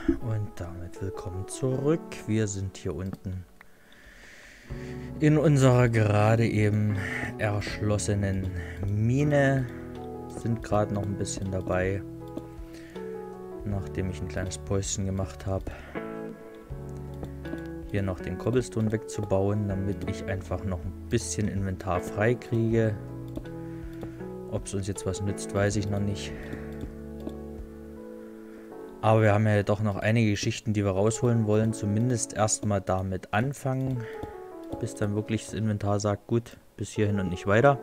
und damit willkommen zurück. Wir sind hier unten in unserer gerade eben erschlossenen Mine. Sind gerade noch ein bisschen dabei, nachdem ich ein kleines Päuschen gemacht habe, hier noch den Cobblestone wegzubauen, damit ich einfach noch ein bisschen Inventar frei kriege. Ob es uns jetzt was nützt, weiß ich noch nicht. Aber wir haben ja doch noch einige Geschichten, die wir rausholen wollen. Zumindest erstmal damit anfangen, bis dann wirklich das Inventar sagt, gut, bis hierhin und nicht weiter.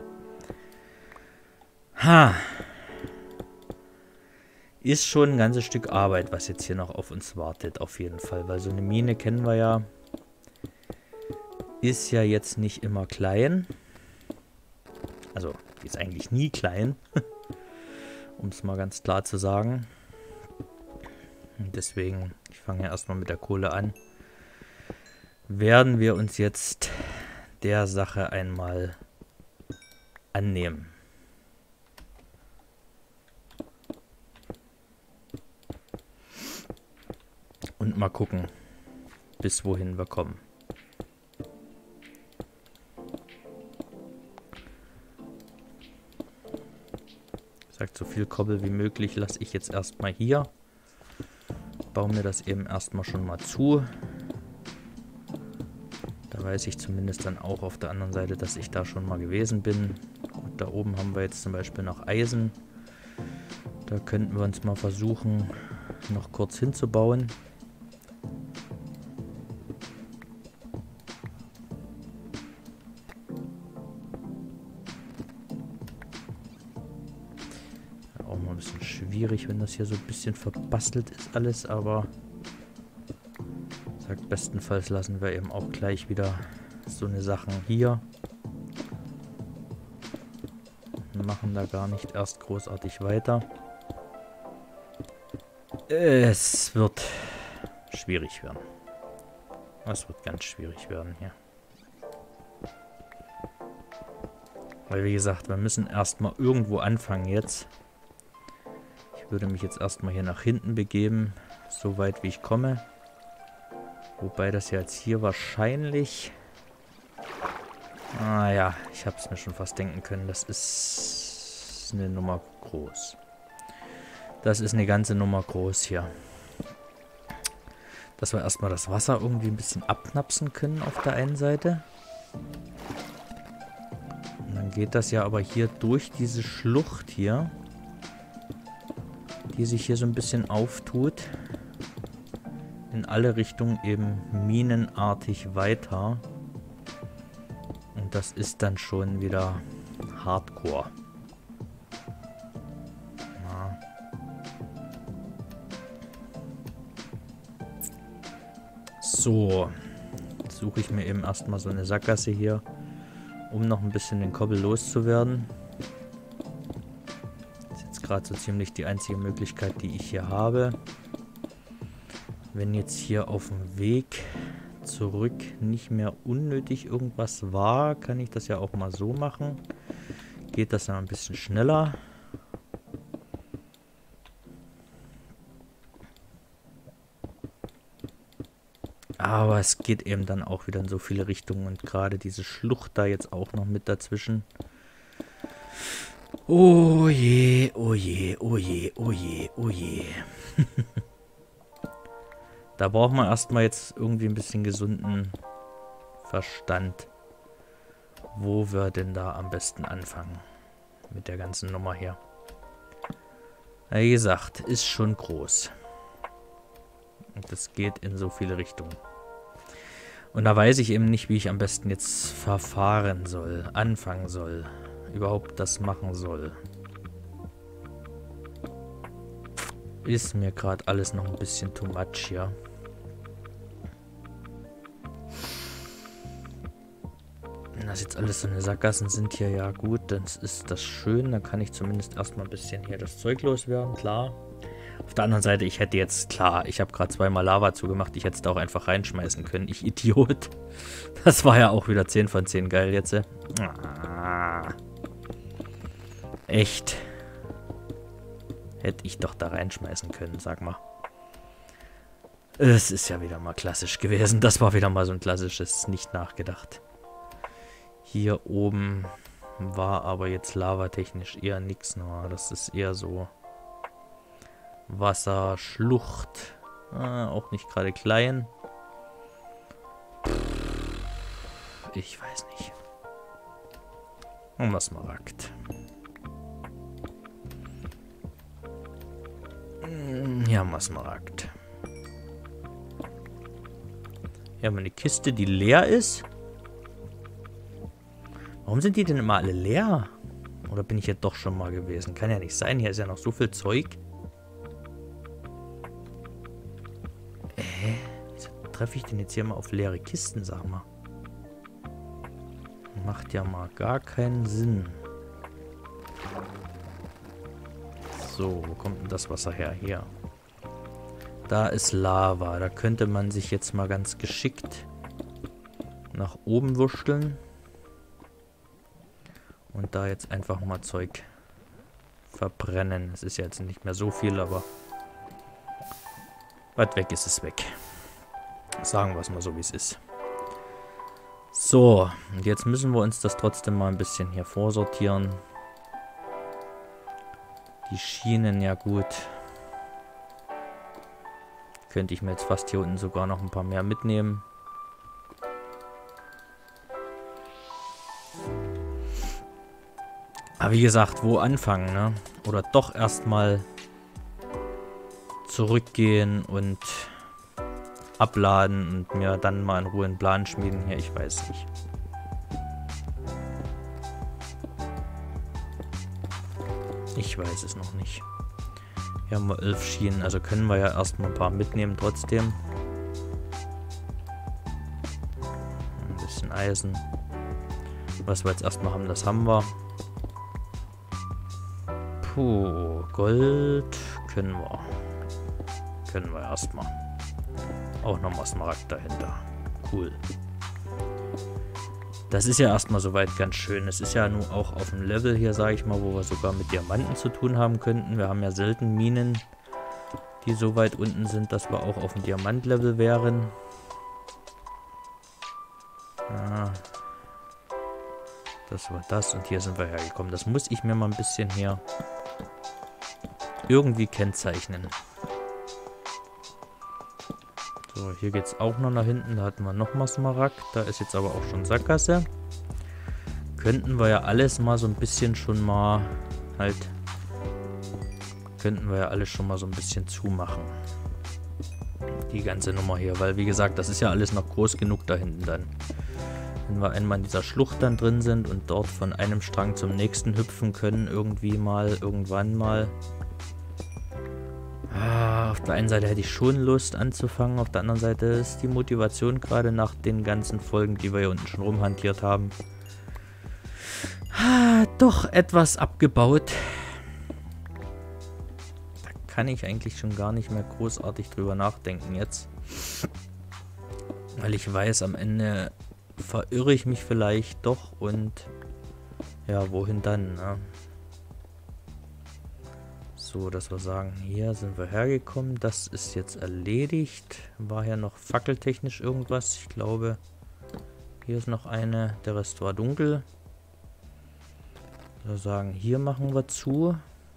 Ist schon ein ganzes Stück Arbeit, was jetzt hier noch auf uns wartet, auf jeden Fall. Weil so eine Mine kennen wir ja, ist ja jetzt nicht immer klein. Also, die ist eigentlich nie klein, um es mal ganz klar zu sagen. Und deswegen, ich fange ja erstmal mit der Kohle an, werden wir uns jetzt der Sache einmal annehmen. Und mal gucken, bis wohin wir kommen. Sagt, so viel Kobbel wie möglich lasse ich jetzt erstmal hier. Baue mir das eben erstmal schon mal zu. Da weiß ich zumindest dann auch auf der anderen Seite, dass ich da schon mal gewesen bin. Und da oben haben wir jetzt zum Beispiel noch Eisen. Da könnten wir uns mal versuchen, noch kurz hinzubauen. Auch mal ein bisschen schwierig, wenn das hier so ein bisschen verbastelt ist alles, aber sagt, bestenfalls lassen wir eben auch gleich wieder so eine Sachen hier. Machen da gar nicht erst großartig weiter. Es wird schwierig werden. Es wird ganz schwierig werden hier. Weil wie gesagt, wir müssen erstmal irgendwo anfangen jetzt. Ich würde mich jetzt erstmal hier nach hinten begeben, so weit wie ich komme. Wobei das ja jetzt hier wahrscheinlich... Ah ja, ich habe es mir schon fast denken können. Das ist eine Nummer groß. Das ist eine ganze Nummer groß hier. Dass wir erstmal das Wasser irgendwie ein bisschen abknapsen können auf der einen Seite. Und dann geht das ja aber hier durch diese Schlucht hier, die sich hier so ein bisschen auftut, in alle Richtungen eben minenartig weiter. Und das ist dann schon wieder Hardcore. Ja. So, jetzt suche ich mir eben erstmal so eine Sackgasse hier, um noch ein bisschen den Kobbel loszuwerden. Das ist jetzt gerade so ziemlich die einzige Möglichkeit, die ich hier habe. Wenn jetzt hier auf dem Weg zurück nicht mehr unnötig irgendwas war, kann ich das ja auch mal so machen. Geht das dann ein bisschen schneller. Aber es geht eben dann auch wieder in so viele Richtungen und gerade diese Schlucht da jetzt auch noch mit dazwischen. Oh je, oh je, oh je, oh je, oh je. Da braucht man erstmal jetzt irgendwie ein bisschen gesunden Verstand, wo wir denn da am besten anfangen mit der ganzen Nummer hier. Wie gesagt, ist schon groß. Und das geht in so viele Richtungen. Und da weiß ich eben nicht, wie ich am besten jetzt verfahren soll, anfangen soll, überhaupt das machen soll. Ist mir gerade alles noch ein bisschen too much hier. Wenn das jetzt alles so eine Sackgassen sind hier, ja gut, dann ist das schön. Dann kann ich zumindest erstmal ein bisschen hier das Zeug loswerden, klar. Auf der anderen Seite, ich hätte jetzt, klar, ich habe gerade zweimal Lava zugemacht, ich hätte es da auch einfach reinschmeißen können. Ich Idiot. Das war ja auch wieder 10 von 10 geil jetzt. Echt. Hätte ich doch da reinschmeißen können, sag mal. Es ist ja wieder mal klassisch gewesen. Das war wieder mal so ein klassisches nicht nachgedacht. Hier oben war aber jetzt lavatechnisch eher nichts. Das ist eher so Wasser, Schlucht. Auch nicht gerade klein. Ich weiß nicht. Und was Smaragd. Ja, mal Smaragd. Hier haben wir eine Kiste, die leer ist. Warum sind die denn immer alle leer? Oder bin ich ja doch schon mal gewesen? Kann ja nicht sein. Hier ist ja noch so viel Zeug. Wieso treffe ich denn jetzt hier mal auf leere Kisten, sag mal? Macht ja mal gar keinen Sinn. So, wo kommt denn das Wasser her? Hier. Da ist Lava. Da könnte man sich jetzt mal ganz geschickt nach oben wursteln. Und da jetzt einfach mal Zeug verbrennen. Es ist ja jetzt nicht mehr so viel, aber was weg ist, ist weg. Sagen wir es mal so, wie es ist. So, und jetzt müssen wir uns das trotzdem mal ein bisschen hier vorsortieren. Die Schienen, ja gut. Könnte ich mir jetzt fast hier unten sogar noch ein paar mehr mitnehmen. Aber wie gesagt, wo anfangen, ne? Oder doch erstmal zurückgehen und abladen und mir dann mal in Ruhe einen Plan schmieden. Hier, ich weiß nicht. Ich weiß es noch nicht. Hier haben wir 11 Schienen, also können wir ja erstmal ein paar mitnehmen trotzdem. Ein bisschen Eisen. Was wir jetzt erstmal haben, das haben wir. Puh, Gold können wir. Können wir erstmal. Auch nochmal Smaragd dahinter. Cool. Das ist ja erstmal soweit ganz schön. Es ist ja nun auch auf dem Level hier, sage ich mal, wo wir sogar mit Diamanten zu tun haben könnten. Wir haben ja selten Minen, die so weit unten sind, dass wir auch auf dem Diamantlevel wären. Ja. Das war das und hier sind wir hergekommen. Das muss ich mir mal ein bisschen hier irgendwie kennzeichnen. So, hier geht es auch noch nach hinten. Da hatten wir nochmal Smaragd. Da ist jetzt aber auch schon Sackgasse. Könnten wir ja alles mal so ein bisschen schon mal halt... Könnten wir ja alles schon mal so ein bisschen zumachen. Die ganze Nummer hier. Weil, wie gesagt, das ist ja alles noch groß genug da hinten dann. Wenn wir einmal in dieser Schlucht dann drin sind und dort von einem Strang zum nächsten hüpfen können, irgendwie mal, irgendwann mal. Auf der einen Seite hätte ich schon Lust anzufangen, auf der anderen Seite ist die Motivation gerade nach den ganzen Folgen, die wir hier unten schon rumhantiert haben, doch etwas abgebaut. Da kann ich eigentlich schon gar nicht mehr großartig drüber nachdenken jetzt. Weil ich weiß, am Ende verirre ich mich vielleicht doch und ja, wohin dann, ne? So, dass wir sagen, hier sind wir hergekommen. Das ist jetzt erledigt. War ja noch fackeltechnisch irgendwas. Ich glaube, hier ist noch eine. Der Rest war dunkel. Wir sagen, hier machen wir zu.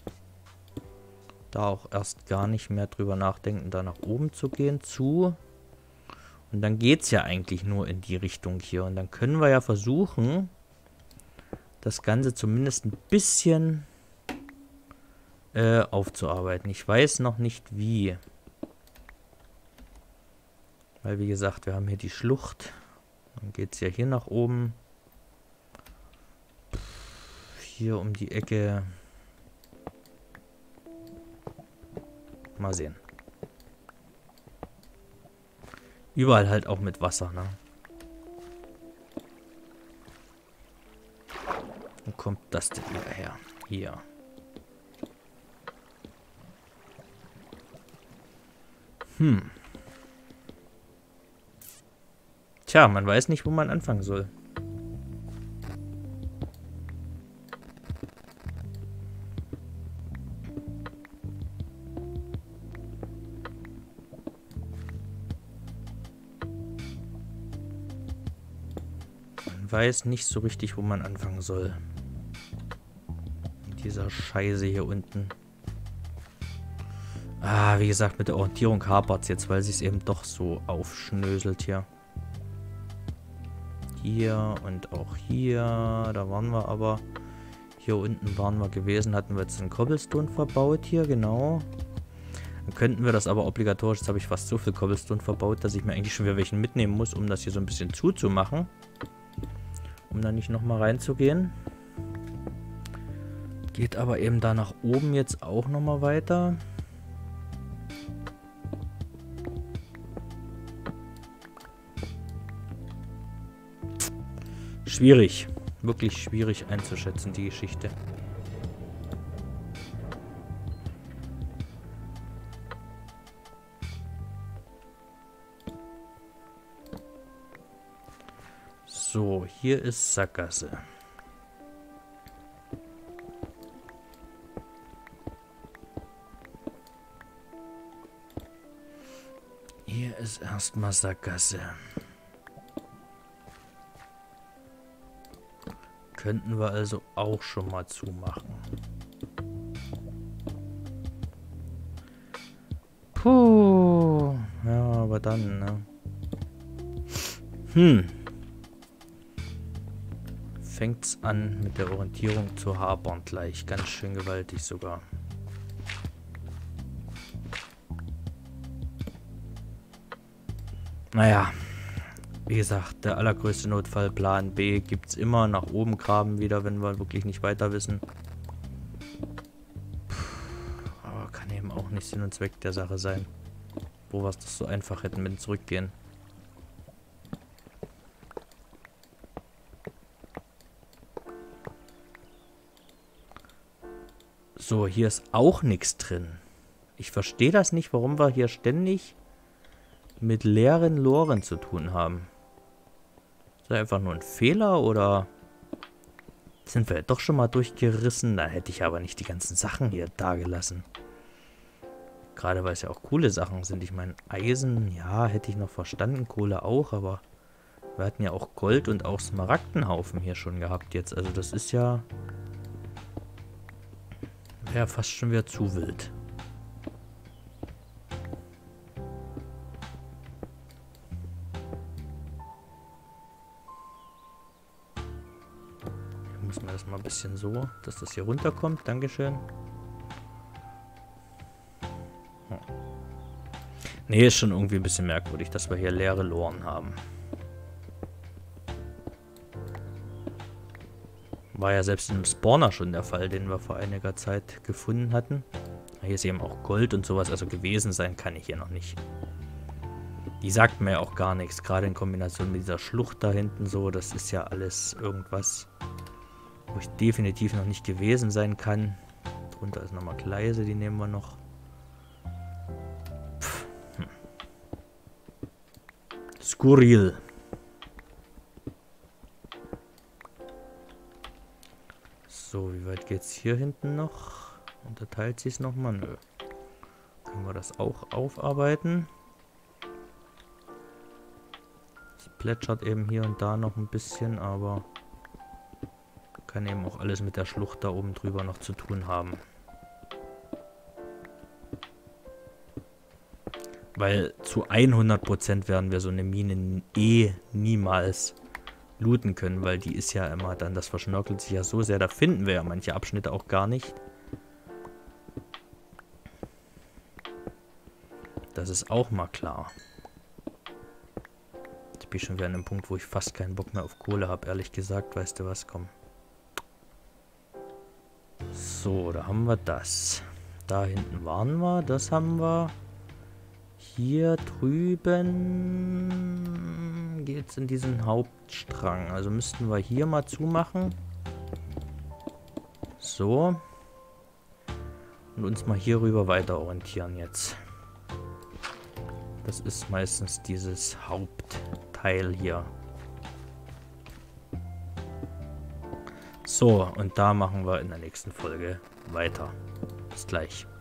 Da auch erst gar nicht mehr drüber nachdenken, da nach oben zu gehen. Zu. Und dann geht es ja eigentlich nur in die Richtung hier. Und dann können wir ja versuchen, das Ganze zumindest ein bisschen aufzuarbeiten. Ich weiß noch nicht wie. Weil wie gesagt, wir haben hier die Schlucht. Dann geht es ja hier nach oben. Hier um die Ecke. Mal sehen. Überall halt auch mit Wasser, ne? Wo kommt das denn wieder her? Hier. Tja, man weiß nicht, wo man anfangen soll. weiß nicht so richtig, wo man anfangen soll. Mit dieser Scheiße hier unten. Ah, wie gesagt, mit der Orientierung hapert es jetzt, weil sie es eben doch so aufschnöselt hier. Hier und auch hier. Da waren wir aber. Hier unten waren wir gewesen, hatten wir jetzt einen Cobblestone verbaut hier, genau. Dann könnten wir das aber obligatorisch, jetzt habe ich fast so viel Cobblestone verbaut, dass ich mir eigentlich schon wieder welchen mitnehmen muss, um das hier so ein bisschen zuzumachen. Um da nicht nochmal reinzugehen. Geht aber eben da nach oben jetzt auch nochmal weiter. Schwierig. Wirklich schwierig einzuschätzen, die Geschichte. So, hier ist Sackgasse. Hier ist erstmal Sackgasse. Könnten wir also auch schon mal zumachen. Puh. Ja, aber dann, ne? Fängt's an mit der Orientierung zu hapern gleich. Ganz schön gewaltig sogar. Naja. Wie gesagt, der allergrößte Notfall, Plan B, gibt es immer. Nach oben graben wieder, wenn wir wirklich nicht weiter wissen. Aber kann eben auch nicht Sinn und Zweck der Sache sein. Wo wir es doch so einfach hätten mit dem Zurückgehen. So, hier ist auch nichts drin. Ich verstehe das nicht, warum wir hier ständig mit leeren Loren zu tun haben. Ist das einfach nur ein Fehler oder sind wir doch schon mal durchgerissen? Da hätte ich aber nicht die ganzen Sachen hier dagelassen. Gerade weil es ja auch coole Sachen sind. Ich meine, Eisen, ja, hätte ich noch verstanden. Kohle auch, aber wir hatten ja auch Gold und auch Smaragdenhaufen hier schon gehabt jetzt. Also das ist ja... wäre fast schon wieder zu wild. Muss man das mal ein bisschen so, dass das hier runterkommt. Dankeschön. Hm. Nee, ist schon irgendwie ein bisschen merkwürdig, dass wir hier leere Loren haben. War ja selbst im Spawner schon der Fall, den wir vor einiger Zeit gefunden hatten. Hier ist eben auch Gold und sowas, also gewesen sein kann ich hier noch nicht. Die sagt mir ja auch gar nichts, gerade in Kombination mit dieser Schlucht da hinten so, das ist ja alles irgendwas, wo ich definitiv noch nicht gewesen sein kann. Drunter ist nochmal Gleise, die nehmen wir noch. Skurril. So, wie weit geht's hier hinten noch? Unterteilt sich es nochmal? Nö. Können wir das auch aufarbeiten? Es plätschert eben hier und da noch ein bisschen, aber kann eben auch alles mit der Schlucht da oben drüber noch zu tun haben. Weil zu 100% werden wir so eine Mine niemals looten können, weil die ist ja immer dann, das verschnörkelt sich ja so sehr, da finden wir ja manche Abschnitte auch gar nicht. Das ist auch mal klar. Jetzt bin ich schon wieder an einem Punkt, wo ich fast keinen Bock mehr auf Kohle habe, ehrlich gesagt. Weißt du was, komm. So, da haben wir das. Da hinten waren wir, das haben wir. Hier drüben geht es in diesen Hauptstrang. Also müssten wir hier mal zumachen. So. Und uns mal hier rüber weiter orientieren jetzt. Das ist meistens dieses Hauptteil hier. So, und da machen wir in der nächsten Folge weiter. Bis gleich.